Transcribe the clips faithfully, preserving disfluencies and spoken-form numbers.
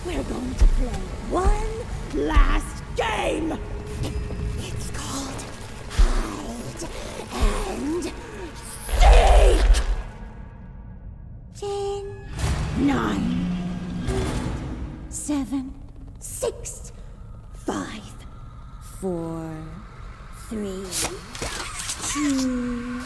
we're going to play one last game. It's called Hide and Seek. Ten, nine, seven, six, five, four, three, two.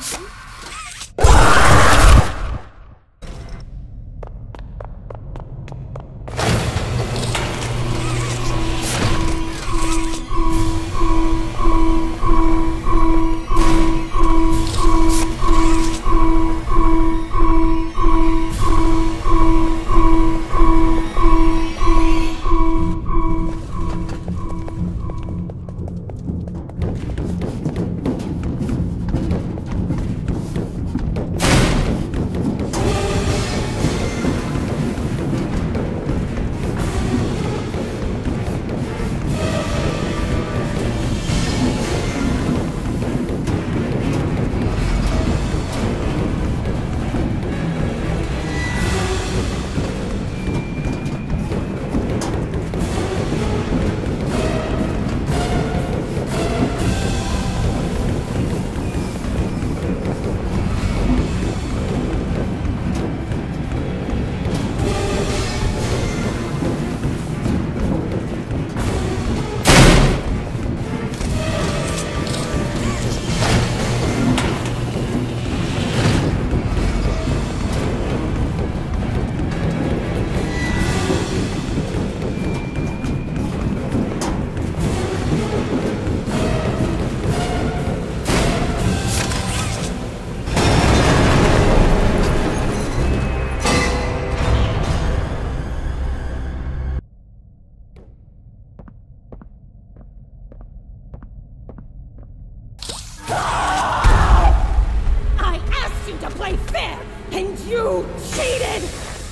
I asked you to play fair, and you cheated!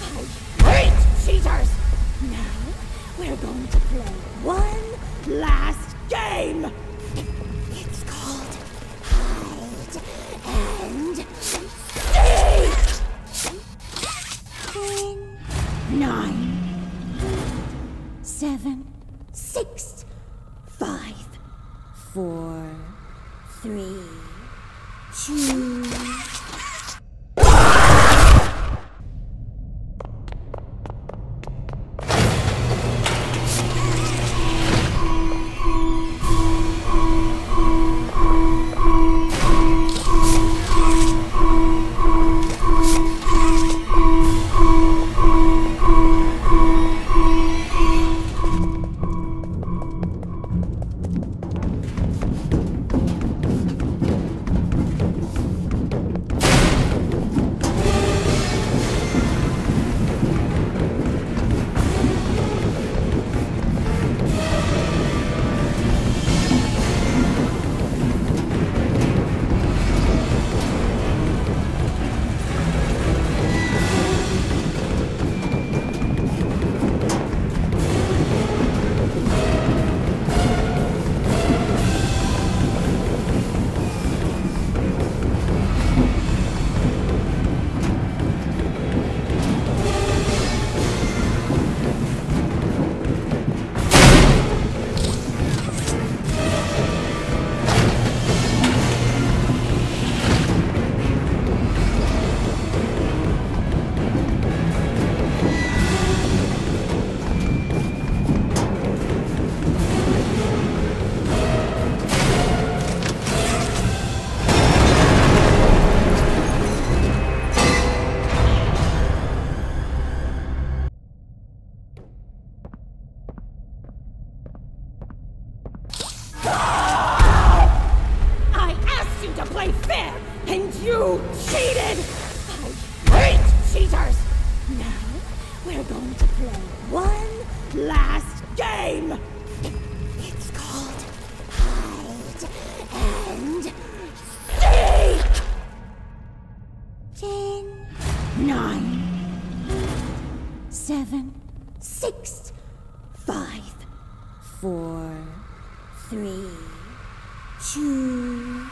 I hate cheaters! Now, we're going to play one last game! It's called Hide and Seek! Ten, nine, seven, six, five, four, three, two. Play fair, and you cheated! I hate cheaters! Now, we're going to play one last game! It's called Hide and Seek! Ten, nine, seven, six, five, four, three, two.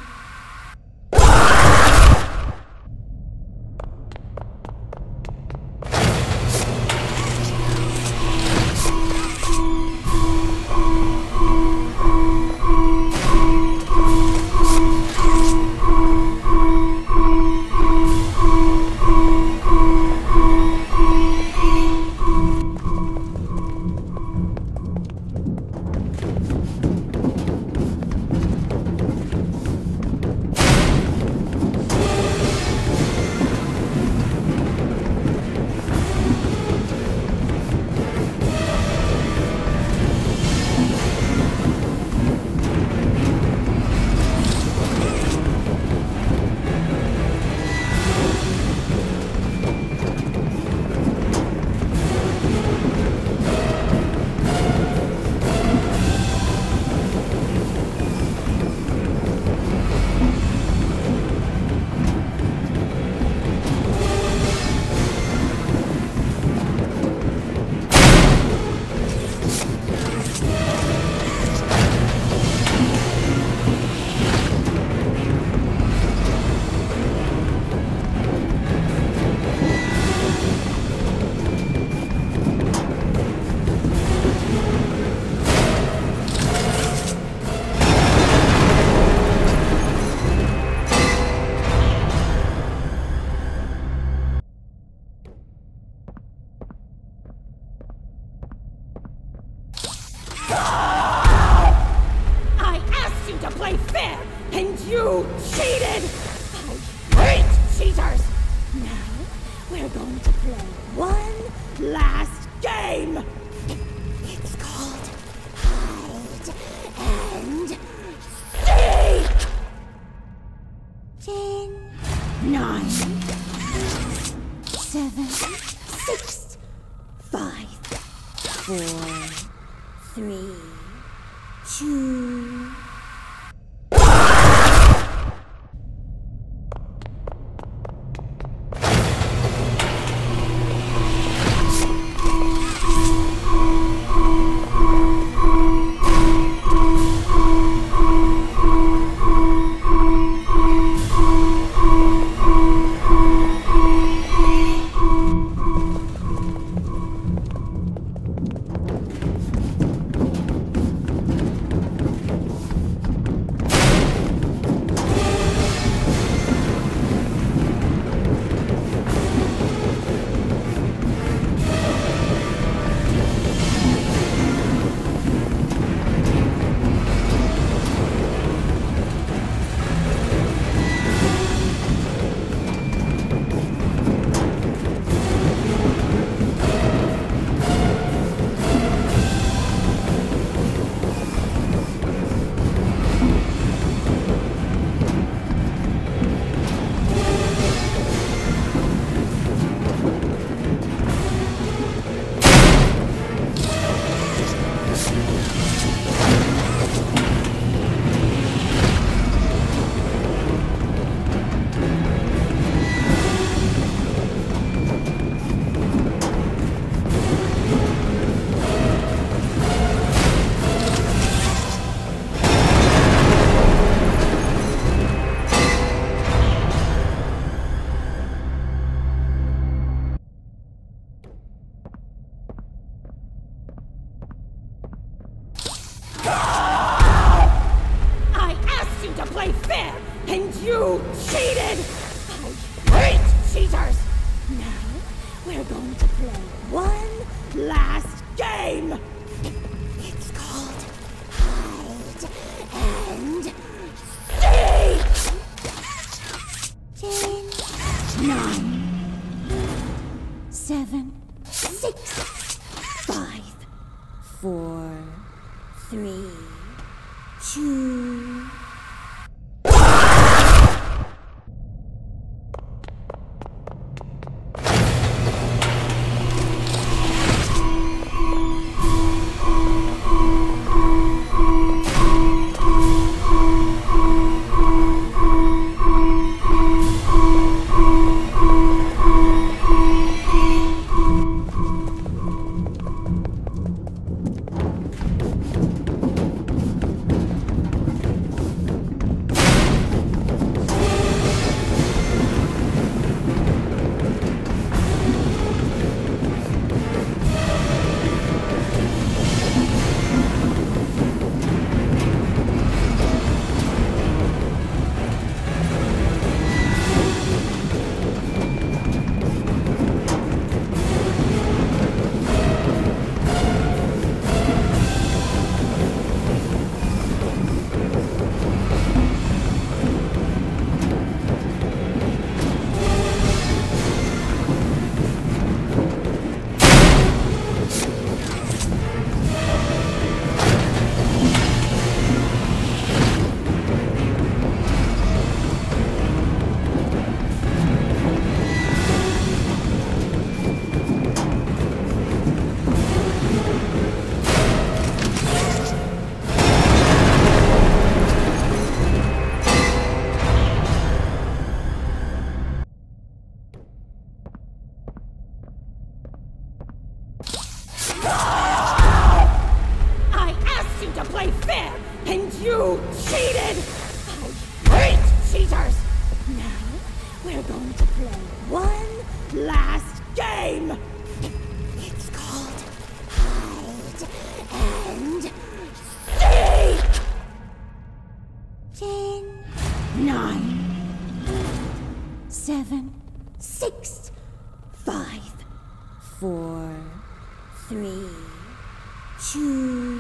going to play one last game. It's called hide and seek. Ten, nine, seven, six, five, four, three, two. I asked you to play fair, and you cheated! I hate cheaters! Now, we're going to play one last game! It's called hide and seek! Ten, nine, seven, six, five, four, three, two. I asked you to play fair, and you cheated! I hate cheaters! Now, we're going to play one last game! It's called hide and seek! Ten, nine, seven, six, five, four, three, two,